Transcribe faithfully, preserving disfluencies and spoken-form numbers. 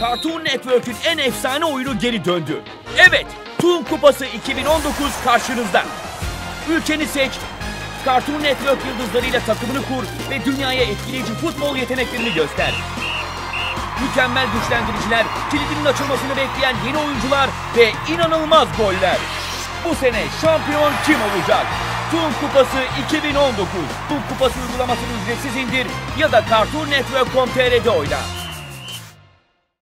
Cartoon Network'ün en efsane oyunu geri döndü. Evet, Toon Kupası iki bin on dokuz karşınızda. Ülkeni seç, Cartoon Network yıldızlarıyla takımını kur ve dünyaya etkileyici futbol yeteneklerini göster. Mükemmel güçlendiriciler, kilidinin açılmasını bekleyen yeni oyuncular ve inanılmaz goller. Bu sene şampiyon kim olacak? Toon Kupası iki bin on dokuz. Toon Kupası uygulamasını ücretsiz indir ya da Cartoon Network nokta com nokta tr'de oyna.